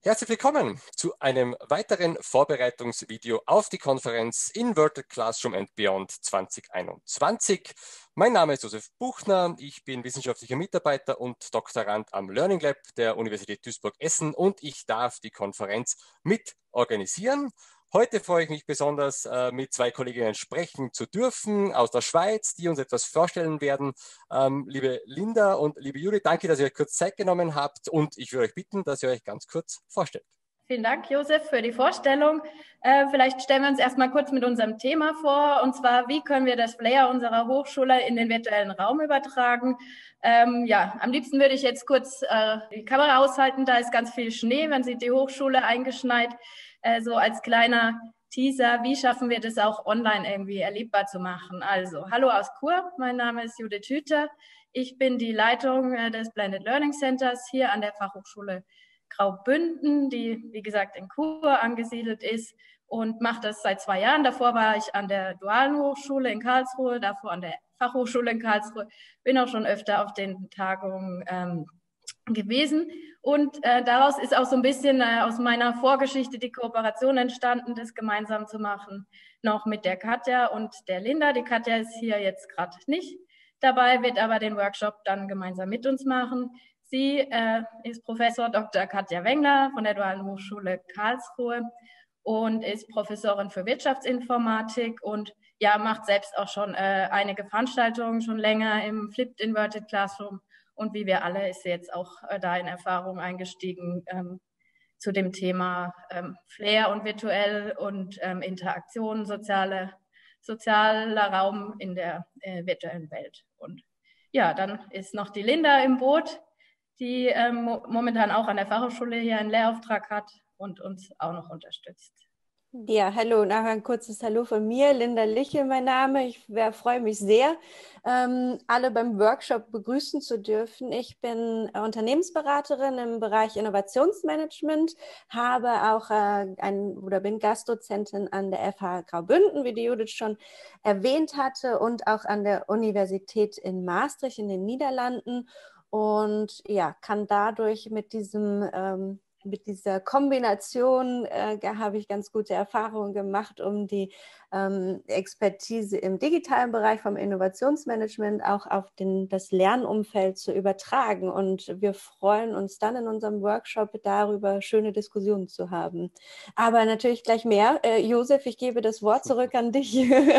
Herzlich willkommen zu einem weiteren Vorbereitungsvideo auf die Konferenz Inverted Classroom and Beyond 2021. Mein Name ist Josef Buchner, ich bin wissenschaftlicher Mitarbeiter und Doktorand am Learning Lab der Universität Duisburg-Essen und ich darf die Konferenz mit organisieren. Heute freue ich mich besonders, mit zwei Kolleginnen sprechen zu dürfen aus der Schweiz, die uns etwas vorstellen werden. Liebe Linda und liebe Judith, danke, dass ihr euch kurz Zeit genommen habt und ich würde euch bitten, dass ihr euch ganz kurz vorstellt. Vielen Dank, Josef, für die Vorstellung. Vielleicht stellen wir uns erstmal kurz mit unserem Thema vor, und zwar, wie können wir das Flair unserer Hochschule in den virtuellen Raum übertragen? Am liebsten würde ich jetzt kurz die Kamera aushalten, da ist ganz viel Schnee, man sieht die Hochschule eingeschneit, so als kleiner Teaser, wie schaffen wir das auch online irgendwie erlebbar zu machen? Also, hallo aus Chur, mein Name ist Judith Hüther, ich bin die Leitung des Blended Learning Centers hier an der Fachhochschule Graubünden, die, wie gesagt, in Chur angesiedelt ist und mache das seit 2 Jahren. Davor war ich an der Dualen Hochschule in Karlsruhe, davor an der Fachhochschule in Karlsruhe, bin auch schon öfter auf den Tagungen gewesen. Und daraus ist auch so ein bisschen aus meiner Vorgeschichte die Kooperation entstanden, das gemeinsam zu machen, noch mit der Katja und der Linda. Die Katja ist hier jetzt gerade nicht dabei, wird aber den Workshop dann gemeinsam mit uns machen. Sie ist Professor Dr. Katja Wengler von der Dualen Hochschule Karlsruhe und ist Professorin für Wirtschaftsinformatik und ja, macht selbst auch schon einige Veranstaltungen schon länger im Flipped Inverted Classroom. Und wie wir alle ist sie jetzt auch da in Erfahrung eingestiegen zu dem Thema Flair und virtuell und Interaktion, sozialer Raum in der virtuellen Welt. Und ja, dann ist noch die Linda im Boot, die momentan auch an der Fachhochschule hier einen Lehrauftrag hat und uns auch noch unterstützt. Ja, hallo, nachher ein kurzes Hallo von mir, Linda Liche, mein Name. Ich freue mich sehr, alle beim Workshop begrüßen zu dürfen. Ich bin Unternehmensberaterin im Bereich Innovationsmanagement, habe auch bin Gastdozentin an der FH Graubünden, wie die Judith schon erwähnt hatte, und auch an der Universität in Maastricht in den Niederlanden und ja, kann dadurch mit dieser Kombination habe ich ganz gute Erfahrungen gemacht, um die Expertise im digitalen Bereich vom Innovationsmanagement auch auf das Lernumfeld zu übertragen. Und wir freuen uns dann in unserem Workshop darüber, schöne Diskussionen zu haben. Aber natürlich gleich mehr. Josef, ich gebe das Wort zurück an dich.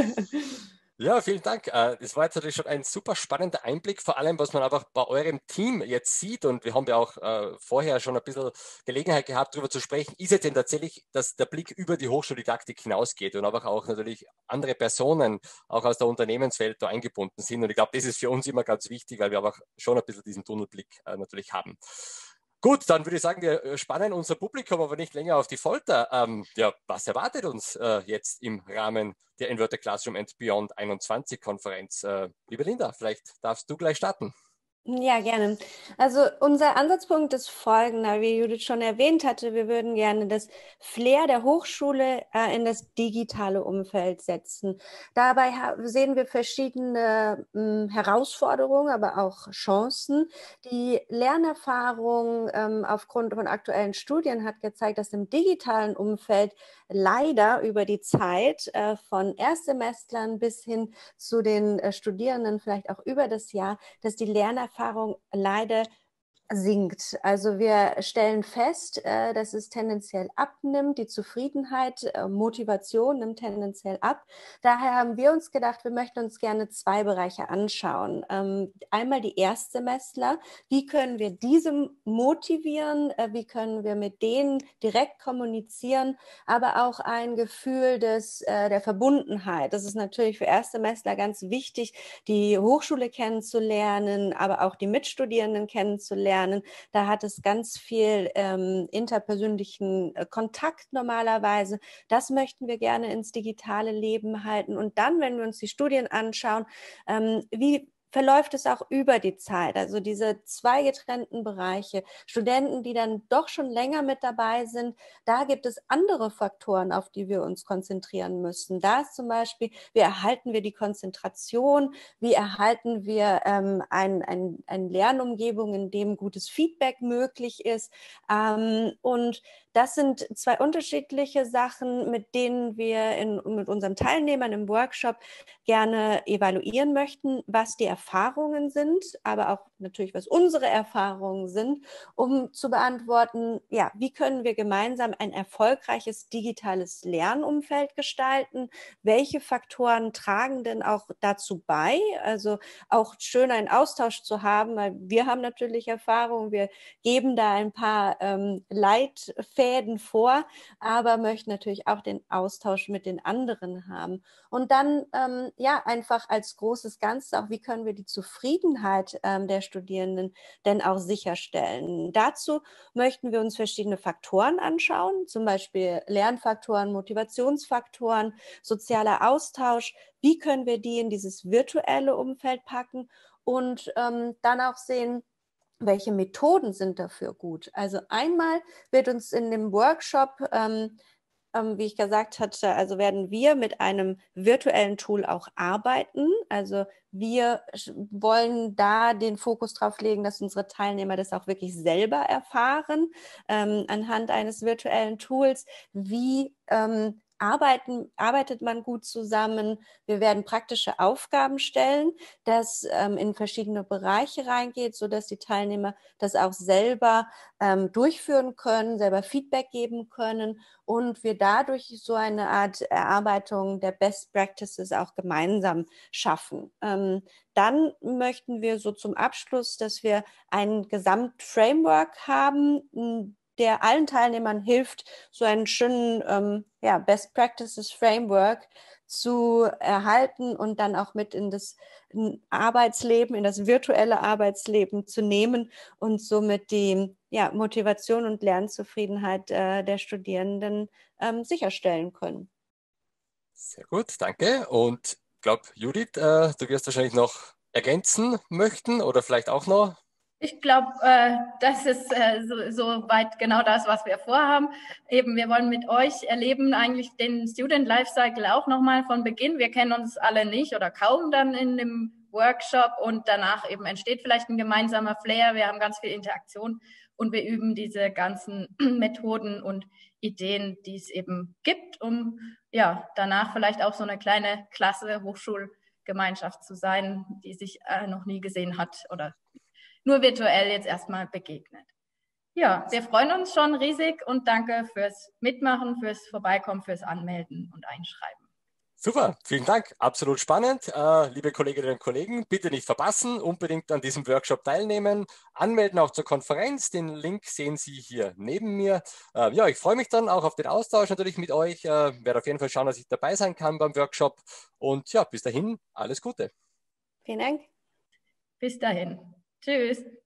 Ja, vielen Dank. Das war jetzt natürlich schon ein super spannender Einblick, vor allem, was man einfach bei eurem Team jetzt sieht. Und wir haben ja auch vorher schon ein bisschen Gelegenheit gehabt, darüber zu sprechen. Ist es denn tatsächlich, dass der Blick über die Hochschuldidaktik hinausgeht und einfach auch natürlich andere Personen auch aus der Unternehmenswelt da eingebunden sind? Und ich glaube, das ist für uns immer ganz wichtig, weil wir einfach schon ein bisschen diesen Tunnelblick natürlich haben. Gut, dann würde ich sagen, wir spannen unser Publikum aber nicht länger auf die Folter. Was erwartet uns jetzt im Rahmen der Inverted Classroom and Beyond 21 Konferenz? Liebe Linda, vielleicht darfst du gleich starten. Ja, gerne. Also unser Ansatzpunkt ist folgender, wie Judith schon erwähnt hatte, wir würden gerne das Flair der Hochschule in das digitale Umfeld setzen. Dabei sehen wir verschiedene Herausforderungen, aber auch Chancen. Die Lernerfahrung aufgrund von aktuellen Studien hat gezeigt, dass im digitalen Umfeld leider über die Zeit von Erstsemestlern bis hin zu den Studierenden, vielleicht auch über das Jahr, dass die Lernerfahrung leider sinkt. Also wir stellen fest, dass es tendenziell abnimmt, die Zufriedenheit, Motivation nimmt tendenziell ab. Daher haben wir uns gedacht, wir möchten uns gerne 2 Bereiche anschauen. Einmal die Erstsemestler, wie können wir diese motivieren, wie können wir mit denen direkt kommunizieren, aber auch ein Gefühl der Verbundenheit. Das ist natürlich für Erstsemestler ganz wichtig, die Hochschule kennenzulernen, aber auch die Mitstudierenden kennenzulernen. Da hat es ganz viel interpersönlichen Kontakt normalerweise. Das möchten wir gerne ins digitale Leben halten. Und dann, wenn wir uns die Studien anschauen, wie verläuft es auch über die Zeit. Also diese zwei getrennten Bereiche, Studenten, die dann doch schon länger mit dabei sind, da gibt es andere Faktoren, auf die wir uns konzentrieren müssen. Da ist zum Beispiel, wie erhalten wir die Konzentration, wie erhalten wir eine Lernumgebung, in dem gutes Feedback möglich ist. Und das sind zwei unterschiedliche Sachen, mit denen wir mit unseren Teilnehmern im Workshop gerne evaluieren möchten, was die Erfahrungen sind, aber auch natürlich, was unsere Erfahrungen sind, um zu beantworten, ja, wie können wir gemeinsam ein erfolgreiches digitales Lernumfeld gestalten? Welche Faktoren tragen denn auch dazu bei? Also auch schön einen Austausch zu haben, weil wir haben natürlich Erfahrung, wir geben da ein paar Leitfäden vor, aber möchten natürlich auch den Austausch mit den anderen haben. Und dann ja einfach als großes Ganzes auch, wie können wir die Zufriedenheit der Studierenden denn auch sicherstellen? Dazu möchten wir uns verschiedene Faktoren anschauen, zum Beispiel Lernfaktoren, Motivationsfaktoren, sozialer Austausch. Wie können wir die in dieses virtuelle Umfeld packen und dann auch sehen, welche Methoden sind dafür gut? Also einmal wird uns in dem Workshop, wie ich gesagt hatte, also werden wir mit einem virtuellen Tool auch arbeiten. Also wir wollen da den Fokus drauf legen, dass unsere Teilnehmer das auch wirklich selber erfahren, anhand eines virtuellen Tools, wie arbeitet man gut zusammen. Wir werden praktische Aufgaben stellen, das in verschiedene Bereiche reingeht, sodass die Teilnehmer das auch selber durchführen können, selber Feedback geben können und wir dadurch so eine Art Erarbeitung der Best Practices auch gemeinsam schaffen. Dann möchten wir so zum Abschluss, dass wir ein Gesamtframework haben, der allen Teilnehmern hilft, so einen schönen Best Practices Framework zu erhalten und dann auch mit in das Arbeitsleben, in das virtuelle Arbeitsleben zu nehmen und somit die Motivation und Lernzufriedenheit der Studierenden sicherstellen können. Sehr gut, danke. Und ich glaube, Judith, du wirst wahrscheinlich noch ergänzen möchten oder vielleicht auch noch. Ich glaube, das ist so weit genau das, was wir vorhaben. Eben, wir wollen mit euch erleben eigentlich den Student Lifecycle auch nochmal von Beginn. Wir kennen uns alle nicht oder kaum dann in dem Workshop und danach eben entsteht vielleicht ein gemeinsamer Flair. Wir haben ganz viel Interaktion und wir üben diese ganzen Methoden und Ideen, die es eben gibt, um ja danach vielleicht auch so eine kleine Klasse, Hochschulgemeinschaft zu sein, die sich noch nie gesehen hat oder nur virtuell jetzt erstmal begegnet. Ja, wir freuen uns schon riesig und danke fürs Mitmachen, fürs Vorbeikommen, fürs Anmelden und Einschreiben. Super, vielen Dank. Absolut spannend. Liebe Kolleginnen und Kollegen, bitte nicht verpassen, unbedingt an diesem Workshop teilnehmen, anmelden auch zur Konferenz. Den Link sehen Sie hier neben mir. Ja, ich freue mich dann auch auf den Austausch natürlich mit euch. Werde auf jeden Fall schauen, dass ich dabei sein kann beim Workshop. Und ja, bis dahin, alles Gute. Vielen Dank. Bis dahin. Tschüss.